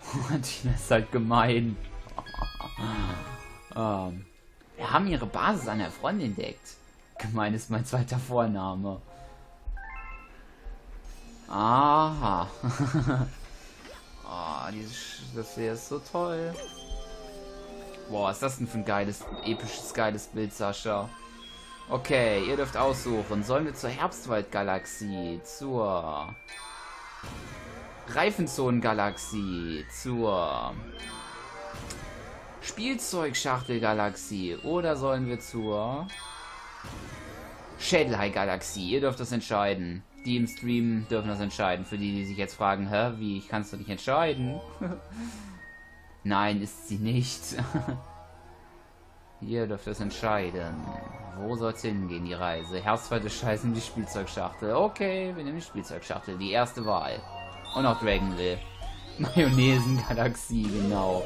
Tina ist halt gemein. Wir haben ihre Basis an der Front entdeckt. Gemein ist mein zweiter Vorname. Aha. Oh, das hier ist so toll. Boah, ist das denn für ein geiles, episches, geiles Bild, Sascha. Okay, ihr dürft aussuchen. Sollen wir zur Herbstwald-Galaxie, zur Reifenzonen-Galaxie, zur Spielzeugschachtel-Galaxie oder sollen wir zur Schädelhai-Galaxie? Ihr dürft das entscheiden. Die im Stream dürfen das entscheiden. Für die, die sich jetzt fragen, hä, wie, ich kann es doch nicht entscheiden. Nein, ist sie nicht. Ihr dürft es entscheiden. Wo soll es hingehen, die Reise? Herbstwald ist scheiße in die Spielzeugschachtel. Okay, wir nehmen die Spielzeugschachtel. Die erste Wahl. Und auch Dragonville. Mayonnaise-Galaxie, genau.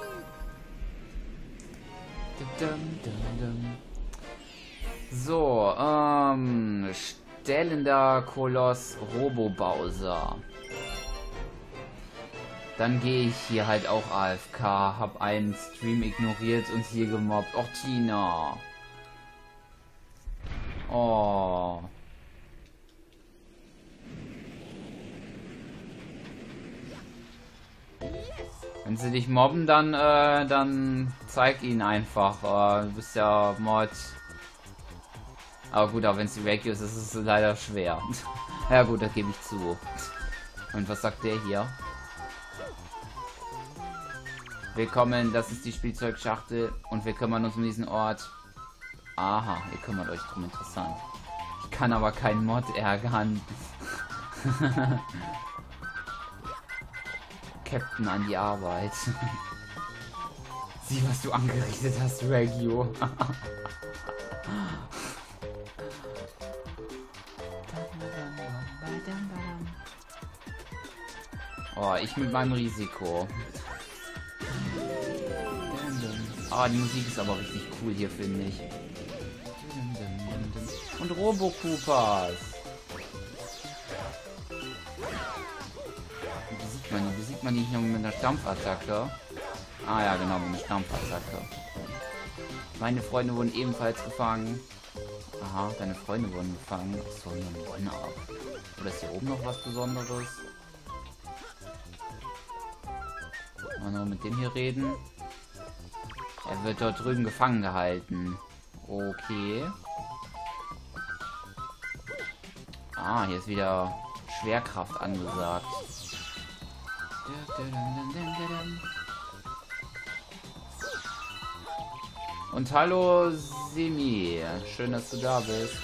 So, stellender Koloss Robo-Bowser. Dann gehe ich hier halt auch AFK, hab einen Stream ignoriert und hier gemobbt. Och, Tina. Oh. Wenn sie dich mobben, dann zeig ihnen einfach. Du bist ja Mod. Aber gut, auch wenn es die Regio ist, ist es leider schwer. Ja gut, das gebe ich zu. Und was sagt der hier? Willkommen, das ist die Spielzeugschachtel und wir kümmern uns um diesen Ort. Aha, ihr kümmert euch drum, interessant. Ich kann aber keinen Mod ärgern. Captain an die Arbeit. Sieh, was du angerichtet hast, Regio. Oh, ich mit meinem Risiko. Ah, die Musik ist aber richtig cool hier, finde ich. Und Robo-Koopas. Wie sieht man die hier mit einer Stampfattacke? Ah ja, genau, mit einer Stampfattacke. Meine Freunde wurden ebenfalls gefangen. Aha, deine Freunde wurden gefangen. So, eine One-Up. Oder ist hier oben noch was Besonderes? Mal noch mit dem hier reden. Er wird dort drüben gefangen gehalten. Okay. Ah, hier ist wieder Schwerkraft angesagt. Und hallo Semi, schön, dass du da bist.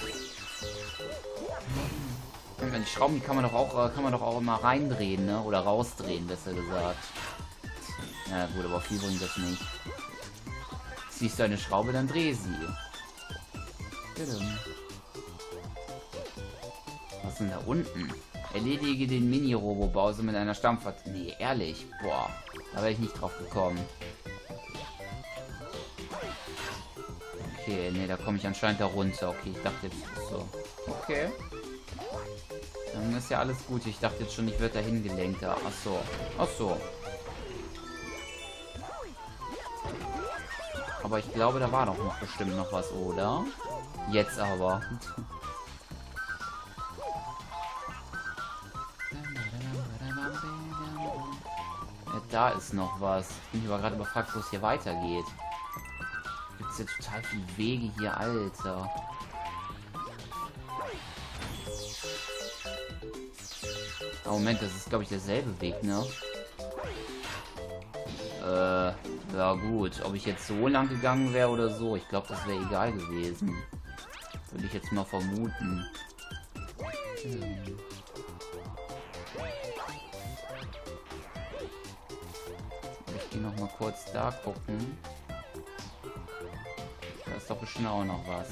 Die Schrauben, die kann man doch auch immer reindrehen, ne? Oder rausdrehen, besser gesagt. Na gut, aber viel bringt das nicht. Siehst du eine Schraube, dann dreh sie. Was ist denn da unten? Erledige den Mini-Robo-Bowser mit einer Stampfattacke. Nee, ehrlich. Boah, da wäre ich nicht drauf gekommen. Okay, nee, da komme ich anscheinend da runter. Okay, ich dachte jetzt so. Okay. Dann ist ja alles gut. Ich dachte jetzt schon, ich werde dahin gelenkt. Ach so. Ach so. Aber ich glaube, da war doch noch bestimmt noch was, oder? Jetzt aber. Ja, da ist noch was. Ich bin aber gerade überfragt, wo es hier weitergeht. Gibt es ja total viele Wege hier, Alter. Oh, Moment, das ist, glaube ich, derselbe Weg, ne? Ja gut. Ob ich jetzt so lang gegangen wäre oder so, ich glaube, das wäre egal gewesen. Würde ich jetzt mal vermuten. Ich gehe noch mal kurz da gucken. Da ist doch bestimmt auch noch was.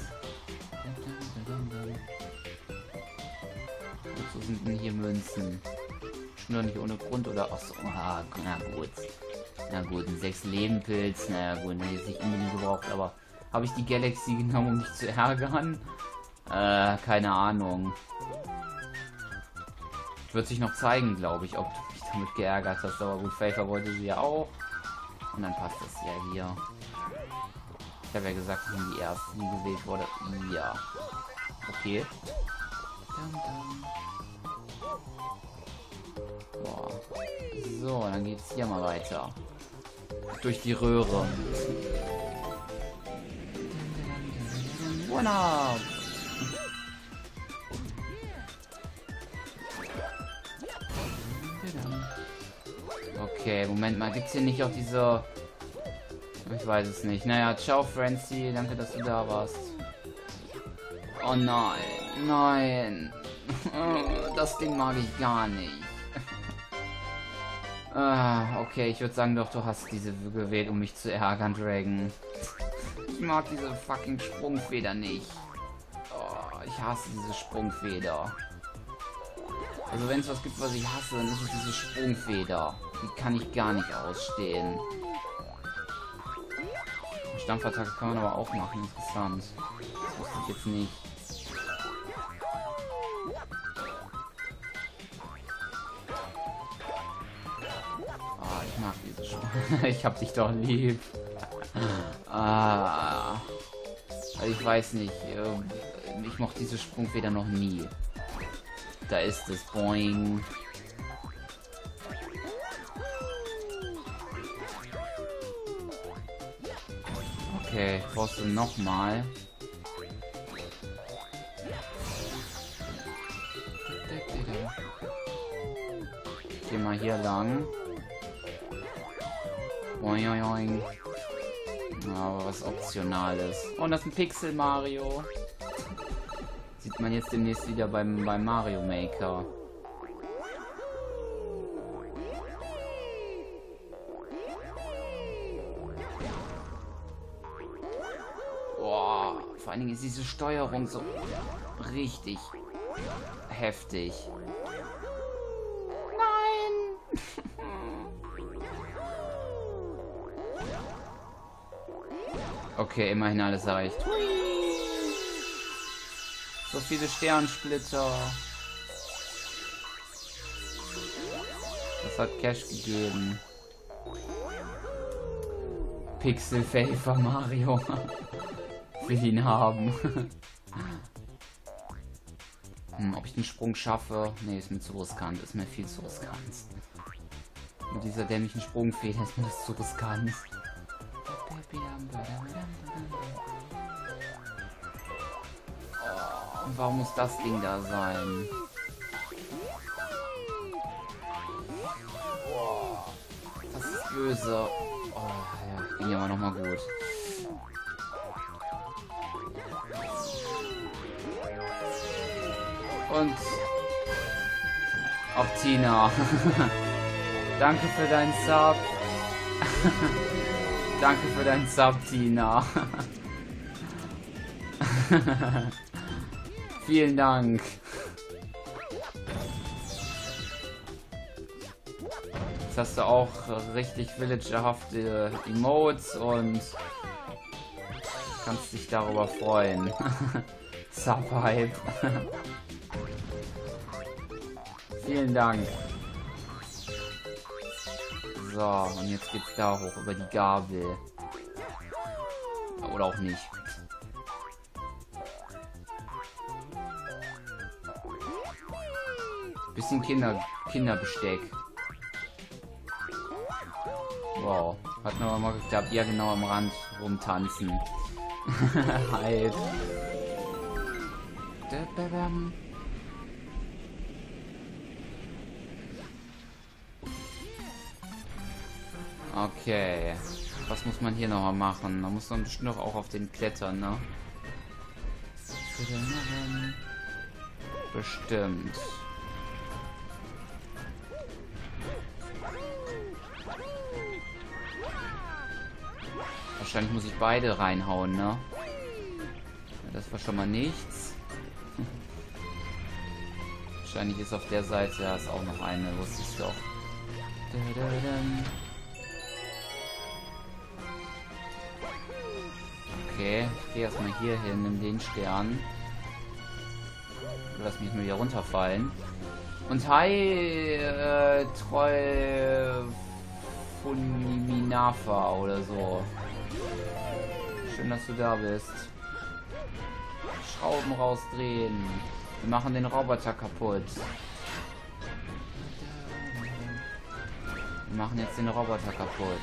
Wozu sind denn hier Münzen? Schon nicht ohne Grund oder... Achso, ah, na gut. Na gut, ein 6-Leben-Pilz. Naja gut, den jetzt nicht unbedingt gebraucht, aber... Habe ich die Galaxy genommen, um mich zu ärgern? Keine Ahnung. Wird sich noch zeigen, glaube ich, ob du mich damit geärgert hast. Aber gut, Pfeiffer wollte sie ja auch. Und dann passt das ja hier. Ich habe ja gesagt, ich bin die erste, die gewählt wurde. Ja. Okay. Boah. So, dann geht's hier mal weiter. Durch die Röhre. One-up! Okay, Moment mal, gibt's hier nicht auch diese... Ich weiß es nicht. Naja, ciao Francie, danke, dass du da warst. Oh nein, nein. Das Ding mag ich gar nicht. Okay, ich würde sagen doch, du hast diese gewählt, um mich zu ärgern, Dragon. Ich mag diese fucking Sprungfeder nicht. Oh, ich hasse diese Sprungfeder. Also wenn es was gibt, was ich hasse, dann ist es diese Sprungfeder. Die kann ich gar nicht ausstehen. Stampfattacke kann man aber auch machen, interessant. Das wusste ich jetzt nicht. Ah, ich mag diese Sprung. Ich hab dich doch lieb. Ah. Ich weiß nicht. Ich mochte diese Sprungfeder noch nie. Da ist es. Boing. Okay, brauchst du nochmal. Ich geh mal hier lang. Boing, boing, boing. Aber was Optionales. Und das ist ein Pixel Mario. Sieht man jetzt demnächst wieder beim Mario Maker. Boah, vor allen Dingen ist diese Steuerung so richtig heftig. Nein! Okay, immerhin alles erreicht. So viele Sternsplitter. Das hat Cash gegeben. Pixel Favor Mario. Will ihn haben. Ob ich den Sprung schaffe? Nee, ist mir zu riskant. Ist mir viel zu riskant. Mit dieser dämlichen Sprungfeder ist mir das zu riskant. Oh, warum muss das Ding da sein? Oh, das ist böse. Oh, ja, ging aber noch mal gut. Und auch Tina. Danke für deinen Sub. Danke für deinen Sub, Tina. Vielen Dank. Jetzt hast du auch richtig villagerhafte Emotes und kannst dich darüber freuen. Sub-Hype. Vielen Dank. So, und jetzt geht's da hoch über die Gabel. Oder auch nicht. Bisschen Kinderbesteck. Wow. Hat noch mal geklappt. Ja, genau am Rand rumtanzen. Halt. Okay. Was muss man hier noch mal machen? Da muss man bestimmt auch auf den klettern, ne? Bestimmt. Wahrscheinlich muss ich beide reinhauen, ne? Das war schon mal nichts. Wahrscheinlich ist auf der Seite ja ist auch noch eine, wusste ich doch. Okay, ich gehe erstmal hier hin, nimm den Stern. Lass mich nur hier runterfallen. Und hi, Funiminafa oder so. Schön, dass du da bist. Schrauben rausdrehen. Wir machen den Roboter kaputt. Wir machen jetzt den Roboter kaputt.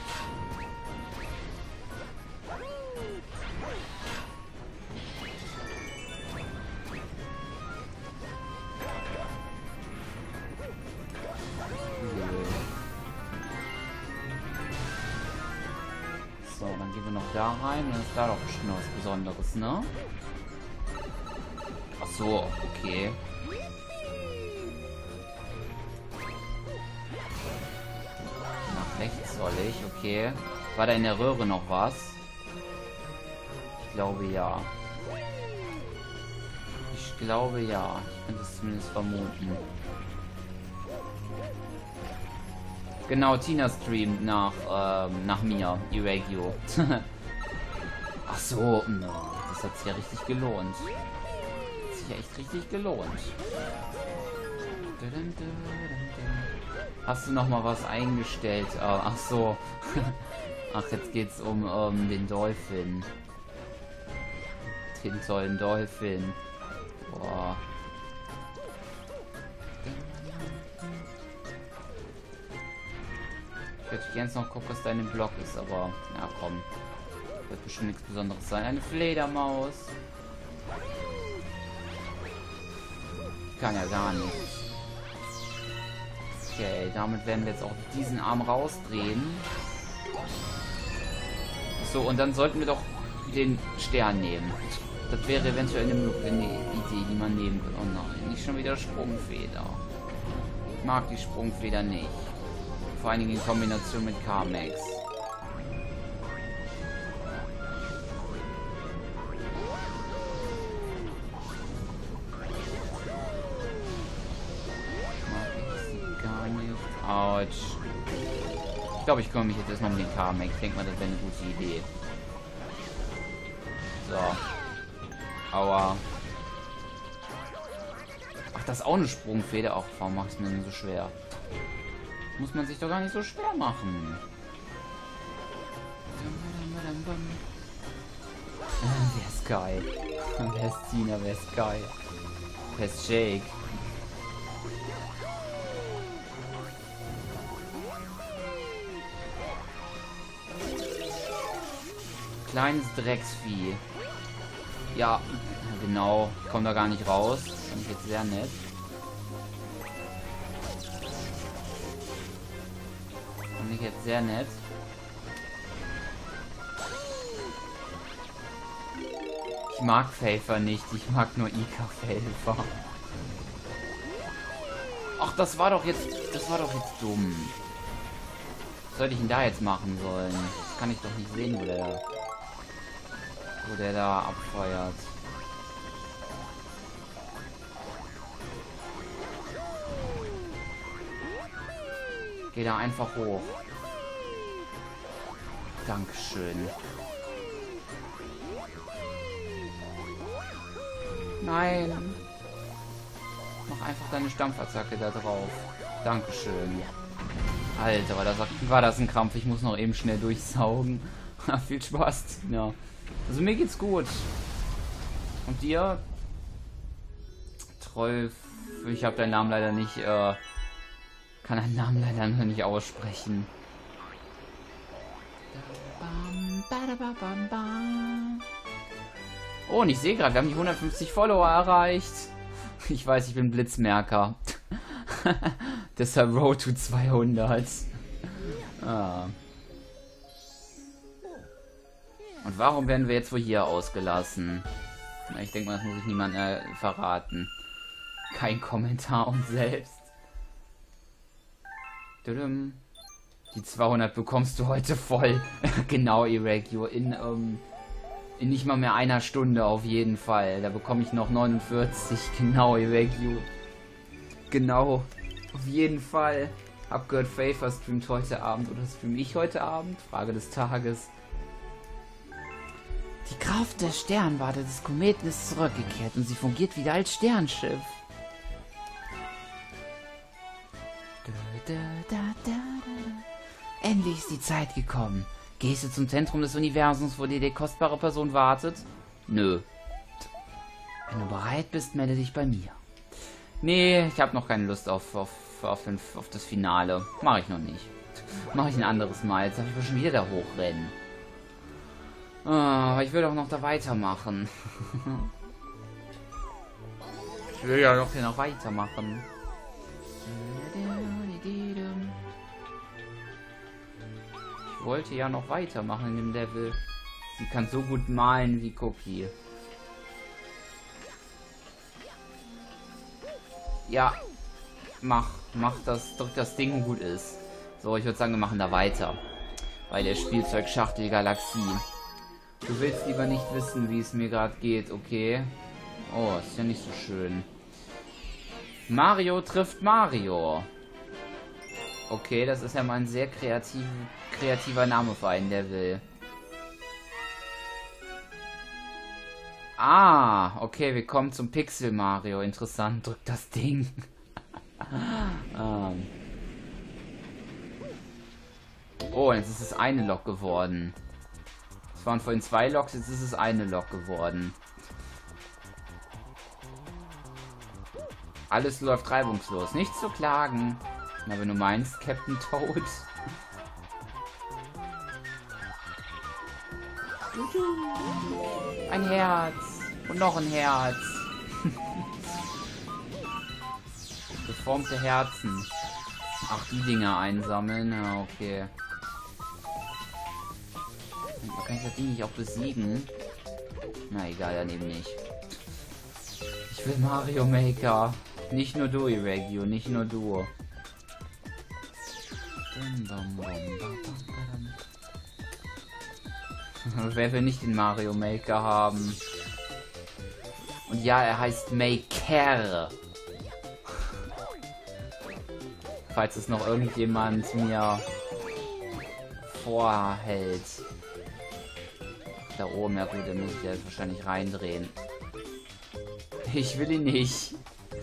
So, dann gehen wir noch da rein. Dann ist da doch bestimmt was Besonderes, ne? Ach so, okay. Nach rechts soll ich, okay. War da in der Röhre noch was? Ich glaube ja. Ich glaube ja. Ich könnte es zumindest vermuten. Genau, Tina streamt nach mir, Irregio. Ach so, no, das hat sich ja richtig gelohnt. Hat sich ja echt richtig gelohnt. Hast du noch mal was eingestellt? Ach so. Ach, jetzt geht's um den Dolphin. Den tollen Dolphin. Boah. Ich hätte gerne noch gucken, was dein Blog ist, aber ja komm. Wird bestimmt nichts Besonderes sein. Eine Fledermaus. Kann ja gar nichts. Okay, damit werden wir jetzt auch diesen Arm rausdrehen. So, und dann sollten wir doch den Stern nehmen. Das wäre eventuell eine Idee, die man nehmen könnte. Oh nein, nicht schon wieder Sprungfeder. Ich mag die Sprungfeder nicht. Vor allen Dingen in Kombination mit Carmex. Mag ich sie gar nicht. Autsch. Ich glaube, ich kümmere mich jetzt erstmal um den Carmex. Ich denke mal, das wäre eine gute Idee. So. Aua. Ach, das ist auch eine Sprungfeder. Ach, warum macht es mir denn so schwer? Muss man sich doch gar nicht so schwer machen. Wer ist geil? Wer ist Tina? Wer ist geil? Wer ist Jake? Kleines Drecksvieh. Ja, genau. Kommt da gar nicht raus. Fand ich jetzt sehr nett. Fand ich jetzt sehr nett. Ich mag Pfeffer nicht. Ich mag nur Ika-Pfeffer. Ach, das war doch jetzt dumm. Was sollte ich denn da jetzt machen sollen? Das kann ich doch nicht sehen, wo der da abfeuert. Geh da einfach hoch. Dankeschön. Nein. Mach einfach deine Stampfattacke da drauf. Dankeschön. Alter, war das ein Krampf. Ich muss noch eben schnell durchsaugen. Viel Spaß, Tina. Also mir geht's gut. Und dir? Troll. Ich habe deinen Namen leider nicht, kann deinen Namen leider noch nicht aussprechen. Oh, und ich sehe gerade, wir haben die 150 Follower erreicht. Ich weiß, ich bin Blitzmerker. Deshalb Road to 200. Ah. Und warum werden wir jetzt wohl hier ausgelassen? Na, ich denke mal, das muss ich niemandem verraten. Kein Kommentar und selbst. Die 200 bekommst du heute voll. Genau, Irregio. In nicht mal mehr einer Stunde auf jeden Fall. Da bekomme ich noch 49. Genau, Irregio. Genau. Auf jeden Fall. Hab gehört, Pfeffer streamt heute Abend. Oder stream ich heute Abend? Frage des Tages. Die Kraft der Sternwarte des Kometen ist zurückgekehrt und sie fungiert wieder als Sternschiff. Endlich ist die Zeit gekommen. Gehst du zum Zentrum des Universums, wo dir die kostbare Person wartet? Nö. Wenn du bereit bist, melde dich bei mir. Nee, ich habe noch keine Lust auf das Finale. Mache ich noch nicht. Mache ich ein anderes Mal. Jetzt darf ich schon wieder da hochrennen. Aber ich will doch noch da weitermachen. Ich will ja noch weitermachen. Ich wollte ja noch weitermachen in dem Level. Sie kann so gut malen wie Cookie. Ja. Mach das, drück das Ding und gut ist. So, ich würde sagen, wir machen da weiter. Bei der Spielzeugschachtel Galaxie. Du willst lieber nicht wissen, wie es mir gerade geht, okay? Oh, ist ja nicht so schön. Mario trifft Mario. Okay, das ist ja mal ein sehr kreativer Name für einen Level. Ah, okay, wir kommen zum Pixel Mario. Interessant, drück das Ding. Oh, jetzt ist es eine Lok geworden. Es waren vorhin 2 Loks, jetzt ist es eine Lok geworden. Alles läuft reibungslos. Nichts zu klagen. Na, wenn du meinst, Captain Toad. Ein Herz. Und noch ein Herz. Geformte Herzen. Ach, die Dinger einsammeln. Ja, okay. Kann ich das Ding nicht auch besiegen? Na egal, dann eben nicht. Ich will Mario Maker. Nicht nur du, Irregio, nicht nur du. Wer will nicht den Mario Maker haben? Und ja, er heißt Maker. Falls es noch irgendjemand mir vorhält. Da oben, ja gut, den muss ich jetzt wahrscheinlich reindrehen. Ich will ihn nicht.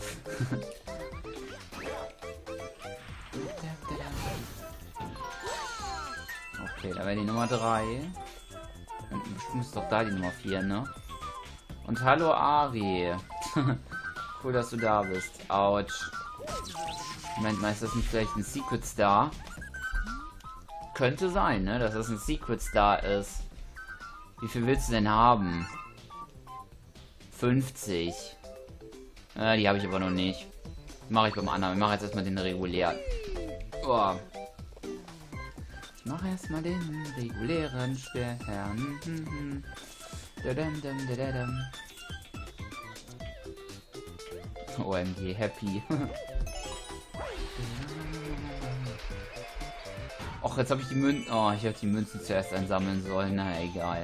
Okay, da wäre die Nummer 3. Und bestimmt ist doch da die Nummer 4, ne? Und hallo Ari. Cool, dass du da bist. Autsch. Moment mal, ist das nicht vielleicht ein Secret Star? Könnte sein, ne? Dass das ein Secret Star ist. Wie viel willst du denn haben? 50. Die habe ich aber noch nicht. Mache ich beim anderen. Ich mache jetzt erstmal den regulären. Oh. Ich mache erstmal den regulären Stern. OMG, happy. Och, jetzt habe ich die Münzen. Oh, ich hätte die Münzen zuerst einsammeln sollen. Na, egal.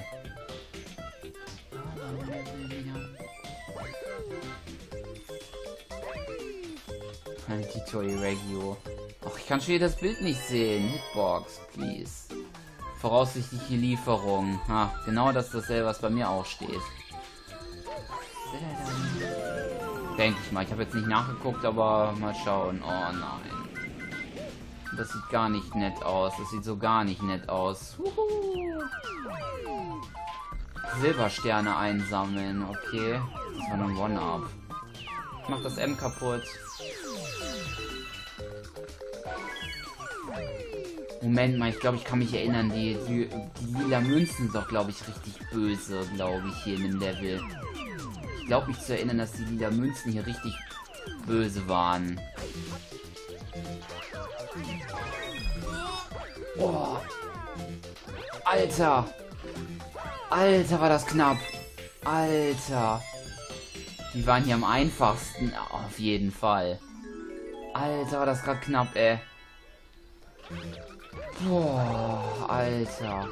Tito Irregio. Och, ich kann schon wieder das Bild nicht sehen. Hitbox, please. Voraussichtliche Lieferung. Ha, genau das ist dasselbe, was bei mir auch steht. Denke ich mal. Ich habe jetzt nicht nachgeguckt, aber mal schauen. Oh nein. Das sieht gar nicht nett aus. Das sieht so gar nicht nett aus. Silbersterne einsammeln. Okay. Das war nur ein One-Up. Ich mach das M kaputt. Moment mal, ich glaube, ich kann mich erinnern, die lila Münzen sind doch, glaube ich, richtig böse, glaube ich, hier in dem Level. Ich glaube mich zu erinnern, dass die lila Münzen hier richtig böse waren. Oh. Alter! Alter, war das knapp! Alter! Die waren hier am einfachsten, auf jeden Fall. Alter, war das gerade knapp, ey. Boah, Alter.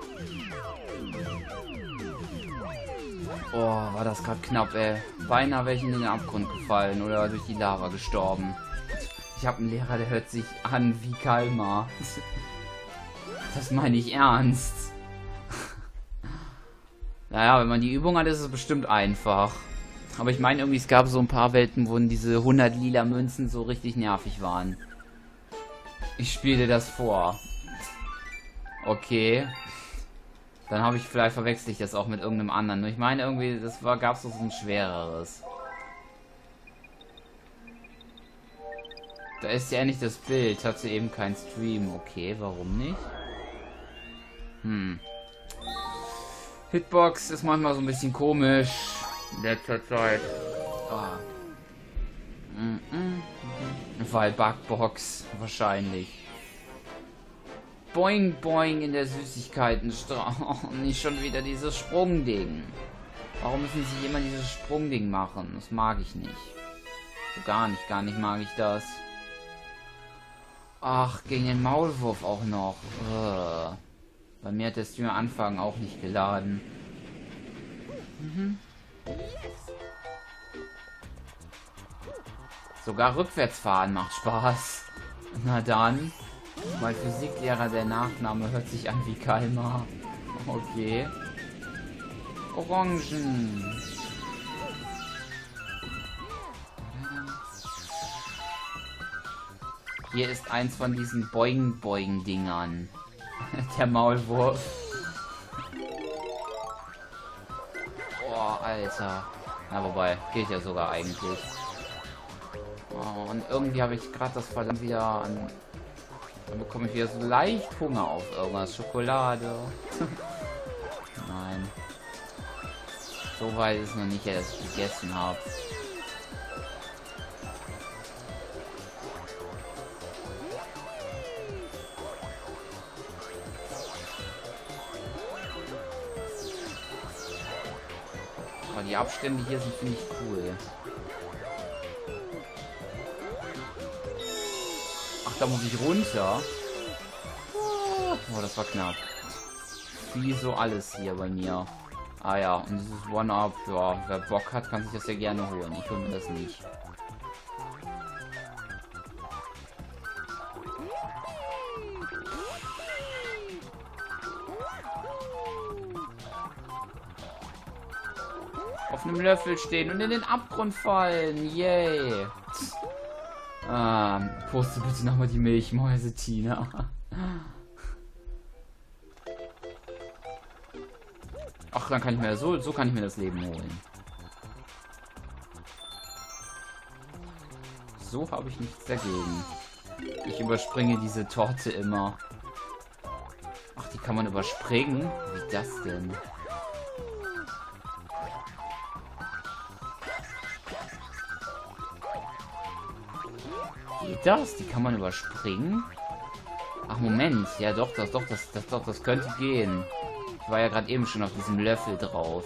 Oh, war das gerade knapp, ey. Beinahe wäre ich in den Abgrund gefallen oder durch die Lava gestorben. Ich habe einen Lehrer, der hört sich an wie Kalmar. Das meine ich ernst. Naja, wenn man die Übung hat, ist es bestimmt einfach. Aber ich meine irgendwie, es gab so ein paar Welten, wo diese 100 lila Münzen so richtig nervig waren. Ich spiele das vor. Okay. Dann habe ich vielleicht verwechselt ich das auch mit irgendeinem anderen. Nur ich meine irgendwie, das war gab es so ein schwereres. Da ist ja nicht das Bild. Hat sie eben keinen Stream. Okay, warum nicht? Hitbox ist manchmal so ein bisschen komisch in letzter Zeit. Ah. Weil Bugbox wahrscheinlich. Boing boing in der Süßigkeitenstraße. Oh, nicht schon wieder dieses Sprungding. Warum müssen sie immer dieses Sprungding machen? Das mag ich nicht. So gar nicht mag ich das. Ach, gegen den Maulwurf auch noch. Bei mir hat der Stream am Anfang auch nicht geladen. Sogar rückwärts fahren macht Spaß. Na dann. Mein Physiklehrer, der Nachname hört sich an wie Kalmar. Okay. Orangen. Hier ist eins von diesen Boing-Boing-Dingern. Der Maulwurf. Boah, Alter. Na, wobei, geht ja sogar eigentlich. Oh, und irgendwie habe ich gerade das Verlangen wieder an... Dann bekomme ich wieder so leicht Hunger auf irgendwas. Schokolade. Nein. So weit ist noch nicht, dass ich gegessen habe. Aber die Abstände hier sind, finde ich, cool. Ach, da muss ich runter. Oh, das war knapp. Wie so alles hier bei mir. Ah ja, und dieses One-Up, ja, wer Bock hat, kann sich das ja gerne holen. Ich hole mir das nicht. Auf einem Löffel stehen und in den Abgrund fallen. Yay. Poste bitte nochmal die Milchmäuse, Tina. Ach, dann kann ich mir so kann ich mir das Leben holen. So habe ich nichts dagegen. Ich überspringe diese Torte immer. Ach, die kann man überspringen? Wie das denn? Geht das? Die kann man überspringen? Ach, Moment. Ja, doch, das könnte gehen. Ich war ja gerade eben schon auf diesem Löffel drauf.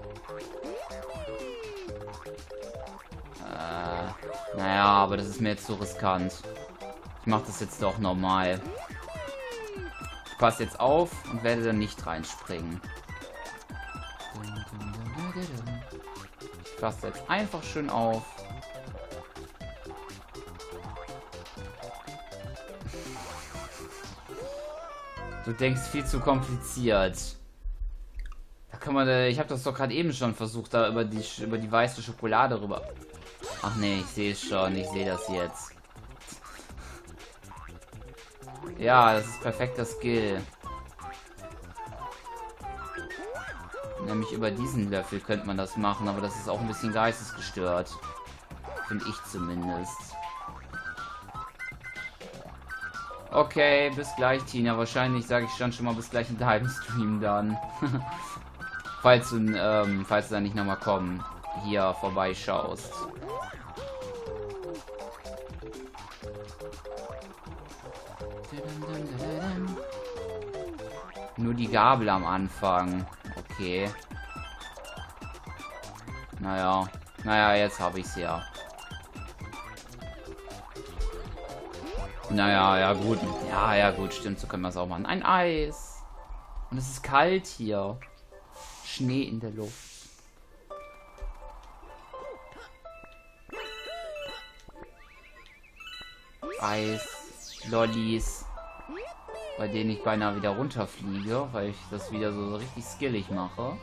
Naja, aber das ist mir jetzt so riskant. Ich mache das jetzt doch normal. Ich passe jetzt auf und werde dann nicht reinspringen. Ich passe jetzt einfach schön auf. Du denkst viel zu kompliziert. Da kann man, ich habe das doch gerade eben schon versucht, da über die weiße Schokolade rüber. Ach nee, ich sehe es schon, ich sehe das jetzt. Ja, das ist perfekter Skill. Nämlich über diesen Löffel könnte man das machen, aber das ist auch ein bisschen geistesgestört. Finde ich zumindest. Okay, bis gleich, Tina. Wahrscheinlich sage ich schon mal bis gleich in deinem Stream dann. falls du dann nicht nochmal hier vorbeischaust. Nur die Gabel am Anfang. Okay. Naja, jetzt habe ich es ja. Naja, ja gut. Ja, gut, stimmt, so können wir es auch machen. Ein Eis. Und es ist kalt hier. Schnee in der Luft. Eis, Lollis, bei denen ich beinahe wieder runterfliege, weil ich das wieder so richtig skillig mache.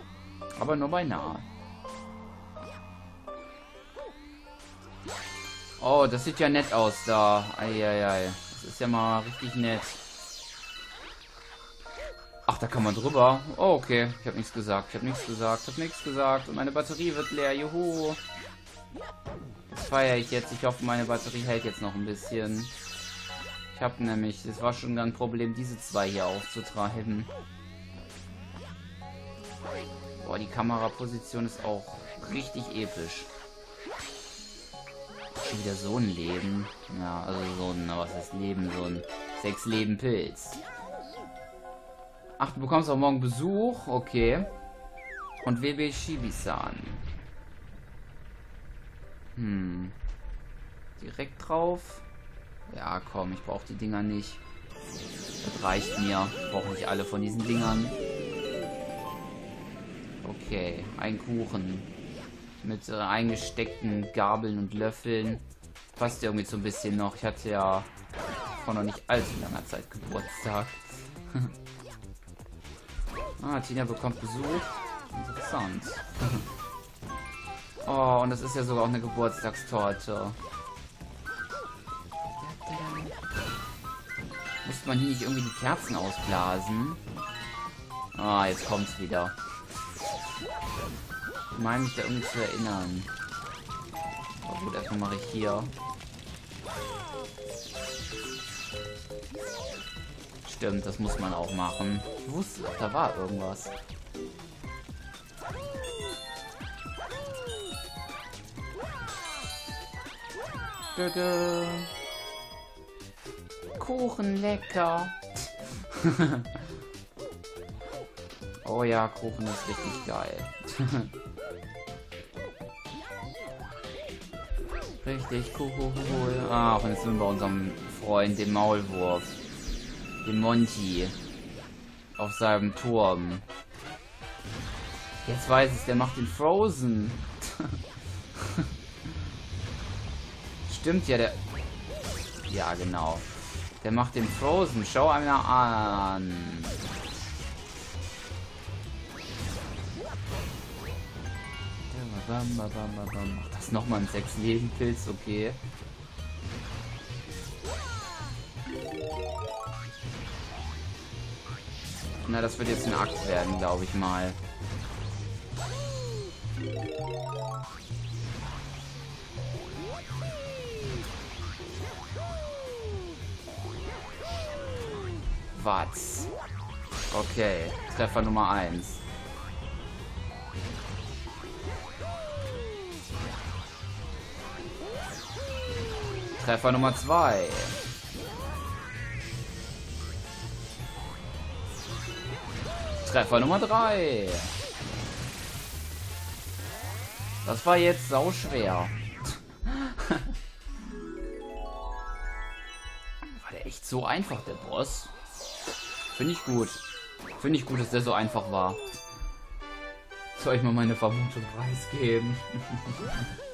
Aber nur beinahe. Oh, das sieht ja nett aus da. Eieiei. Das ist ja mal richtig nett. Ach, da kann man drüber. Oh, okay. Ich habe nichts gesagt. Ich habe nichts gesagt. Ich habe nichts gesagt. Und meine Batterie wird leer. Juhu. Das feiere ich jetzt. Ich hoffe, meine Batterie hält jetzt noch ein bisschen. Ich habe nämlich... Es war schon ein Problem, diese zwei hier aufzutreiben. Boah, die Kameraposition ist auch richtig episch. Schon wieder so ein Leben. Ja, also so ein... Was ist Leben? So ein 6-Leben-Pilz. Ach, du bekommst auch morgen Besuch. Okay. Und WB Shibi-san. Direkt drauf. Ja, komm, ich brauche die Dinger nicht. Das reicht mir. Ich brauche nicht alle von diesen Dingern. Okay, ein Kuchen. Mit eingesteckten Gabeln und Löffeln. Passt irgendwie so ein bisschen noch. Ich hatte ja vor noch nicht allzu langer Zeit Geburtstag. Ah, Tina bekommt Besuch. Interessant. Oh, und das ist ja sogar auch eine Geburtstagstorte. Muss man hier nicht irgendwie die Kerzen ausblasen? Ah, jetzt kommt's wieder. Ich meine mich da irgendwie zu erinnern. Aber gut, erstmal mache ich hier. Stimmt, das muss man auch machen. Ich wusste, da war irgendwas. Kuchen lecker. Oh ja, Kuchen ist richtig geil. Richtig cool. Ach, und jetzt sind wir bei unserem Freund, dem Maulwurf. Dem Monty. Auf seinem Turm. Jetzt weiß ich, der macht den Frozen. Stimmt ja, der... Ja, genau. Der macht den Frozen. Schau einmal an. Ach, das ist nochmal ein 6-Leben-Pilz, okay. Na, das wird jetzt ein Akt werden, glaube ich mal. Was? Okay, Treffer Nummer 1. Treffer Nummer 2. Treffer Nummer 3. Das war jetzt sauschwer. War der echt so einfach, der Boss? Finde ich gut. Finde ich gut, dass der so einfach war. Soll ich mal meine Vermutung preisgeben?